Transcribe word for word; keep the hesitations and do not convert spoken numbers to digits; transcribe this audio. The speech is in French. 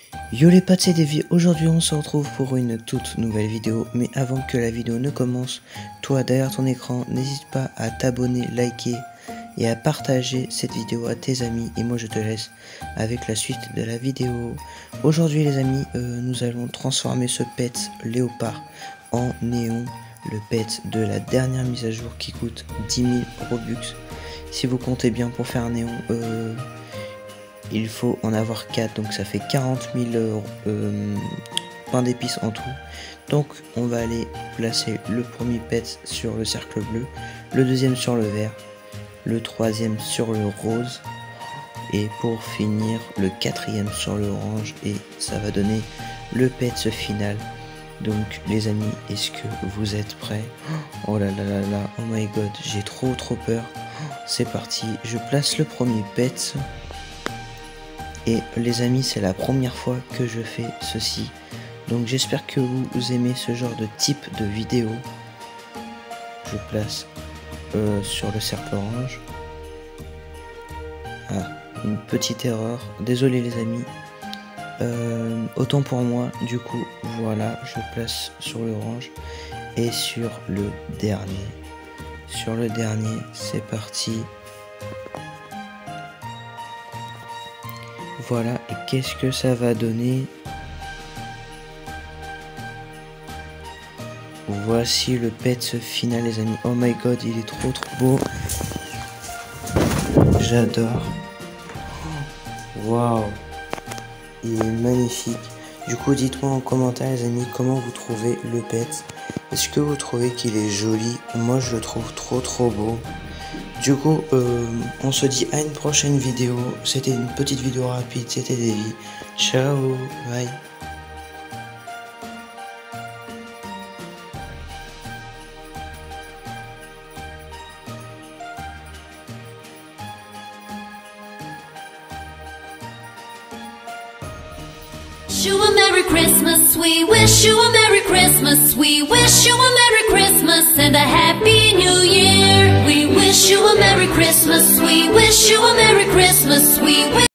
Yo les potes, c'est Davy. Aujourd'hui on se retrouve pour une toute nouvelle vidéo. Mais avant que la vidéo ne commence, toi derrière ton écran, n'hésite pas à t'abonner, liker et à partager cette vidéo à tes amis. Et moi je te laisse avec la suite de la vidéo. Aujourd'hui les amis, euh, nous allons transformer ce pet léopard en néon. Le pet de la dernière mise à jour qui coûte dix mille Robux. Si vous comptez bien pour faire un néon, euh, il faut en avoir quatre, donc ça fait quarante mille euh, pains d'épices en tout. Donc on va aller placer le premier pet sur le cercle bleu, le deuxième sur le vert, le troisième sur le rose et pour finir le quatrième sur le orange, et ça va donner le pet final. Donc les amis, est-ce que vous êtes prêts? Oh là là là là, oh my god, j'ai trop trop peur. C'est parti, je place le premier pet. Et les amis, c'est la première fois que je fais ceci. Donc j'espère que vous aimez ce genre de type de vidéo. Je place euh, sur le cercle orange. Ah, une petite erreur. Désolé les amis. Euh, autant pour moi. Du coup, voilà, je place sur l'orange. Et sur le dernier. Sur le dernier, c'est parti. Voilà, et qu'est-ce que ça va donner? Voici le pet final les amis. Oh my god, il est trop trop beau. J'adore. Waouh, il est magnifique. Du coup, dites-moi en commentaire les amis, comment vous trouvez le pet. Est-ce que vous trouvez qu'il est joli? Moi je le trouve trop trop beau. Du coup, euh, on se dit à une prochaine vidéo. C'était une petite vidéo rapide, c'était Davy. Ciao, bye. Wish you a Merry Christmas, we wish you a Merry Christmas, we wish you a Merry Christmas and a Happy New Year. We wish you a Merry Christmas, we wish you a Merry Christmas, we wish